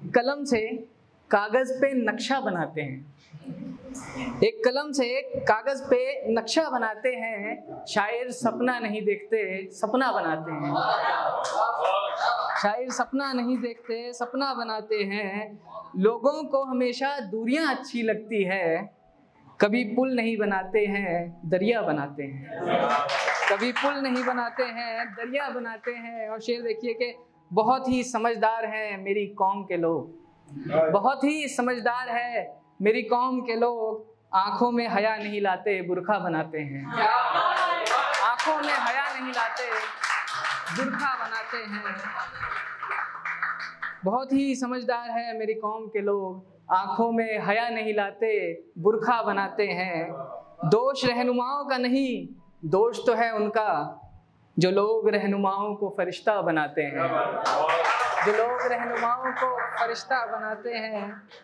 कलम से कागज पे नक्शा बनाते हैं, एक कलम से कागज पे नक्शा बनाते हैं। शायर सपना नहीं देखते, सपना बनाते हैं। शायर सपना नहीं देखते, सपना बनाते हैं। लोगों को हमेशा दूरियां अच्छी लगती है, कभी पुल नहीं बनाते हैं, दरिया बनाते हैं। कभी पुल नहीं बनाते हैं, दरिया बनाते हैं। और शेर देखिए कि बहुत ही समझदार हैं मेरी कौम के लोग, बहुत ही समझदार है मेरी कौम के लोग। आंखों में हया नहीं लाते, बुर्का बनाते हैं। आंखों में हया नहीं लाते, बुर्का बनाते हैं। बहुत ही समझदार है मेरी कौम के लोग, आंखों में हया नहीं लाते, बुर्का बनाते हैं। दोष रहनुमाओं का नहीं, दोष तो है उनका जो लोग रहनुमाओं को फरिश्ता बनाते हैं, जो लोग रहनुमाओं को फरिश्ता बनाते हैं।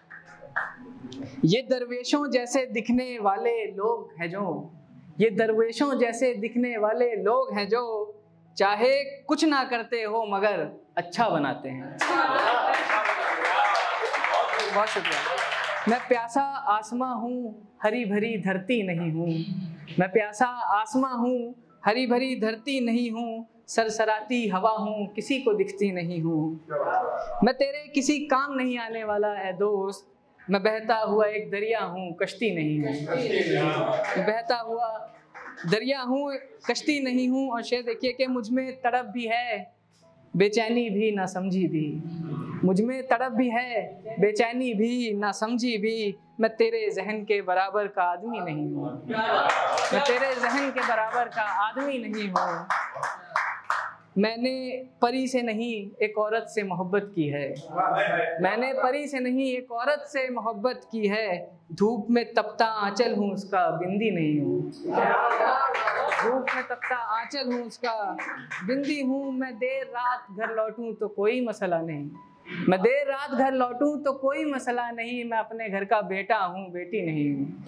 ये दरवेशों जैसे दिखने वाले लोग हैं जो, ये दरवेशों जैसे दिखने वाले लोग हैं जो चाहे कुछ ना करते हो मगर अच्छा बनाते हैं। बहुत शुक्रिया। मैं प्यासा आसमां हूँ, हरी भरी धरती नहीं हूँ। मैं प्यासा आसमां हूँ, हरी भरी धरती नहीं हूँ। सरसराती हवा हूँ, किसी को दिखती नहीं हूँ। मैं तेरे किसी काम नहीं आने वाला है दोस्त। मैं बहता हुआ एक दरिया हूँ, कश्ती नहीं हूँ। बहता हुआ दरिया हूँ, कश्ती नहीं हूँ। और शेर देखिए कि मुझ में तड़प भी है, बेचैनी भी, ना समझी भी। मुझ में तड़प भी है, बेचैनी भी, ना समझी भी। मैं तेरे जहन के बराबर का आदमी नहीं हूँ। मैं तेरे जहन के बराबर का आदमी नहीं हूँ। मैंने परी से नहीं एक औरत से मोहब्बत की है। मैंने परी से नहीं एक औरत से मोहब्बत की है। धूप में तपता आंचल हूँ उसका, बिंदी नहीं हूँ। धूप में तपता आंचल हूँ उसका, बिंदी हूँ। मैं देर रात घर लौटूं तो कोई मसला नहीं। मैं देर रात घर लौटूं तो कोई मसला नहीं। मैं अपने घर का बेटा हूँ, बेटी नहीं हूँ।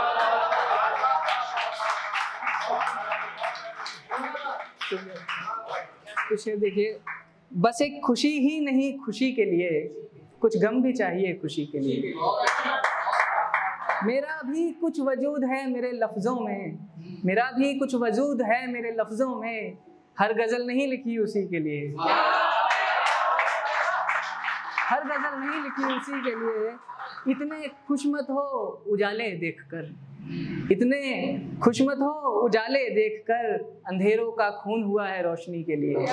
कुछ देखिए, बस एक खुशी ही नहीं, खुशी के लिए कुछ गम भी चाहिए, खुशी के लिए। मेरा भी कुछ वजूद है मेरे लफ्ज़ों में, मेरा भी कुछ वजूद है मेरे लफ्ज़ों में। हर गज़ल नहीं लिखी उसी के लिए, हर गज़ल नहीं लिखी उसी के लिए। इतने खुश मत हो उजाले देखकर, इतने खुश मत हो उजाले देखकर। अंधेरों का खून हुआ है रोशनी के लिए,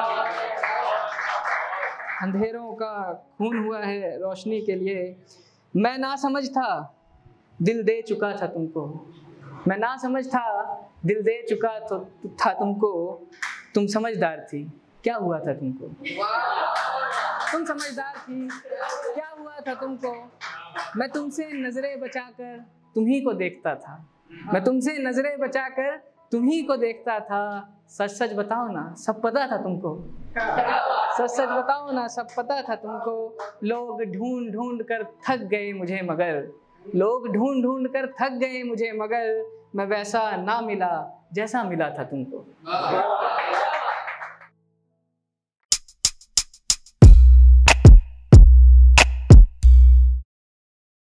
अंधेरों का खून हुआ है रोशनी के लिए। मैं ना समझ था दिल दे चुका था तुमको, मैं ना समझ था दिल दे चुका था तुमको। तुम समझदार थी, क्या हुआ था तुमको? तुम समझदार थी, क्या हुआ था तुमको? मैं तुमसे नजरें बचाकर तुम्ही को देखता था, मैं तुमसे नजरें बचाकर तुम्ही को देखता था। सच सच बताओ ना, सब पता था तुमको। सच सच बताओ ना, सब पता था तुमको। लोग ढूंढ ढूंढ कर थक गए मुझे मगर, लोग ढूंढ ढूंढ कर थक गए मुझे मगर। मैं वैसा ना मिला जैसा मिला था तुमको।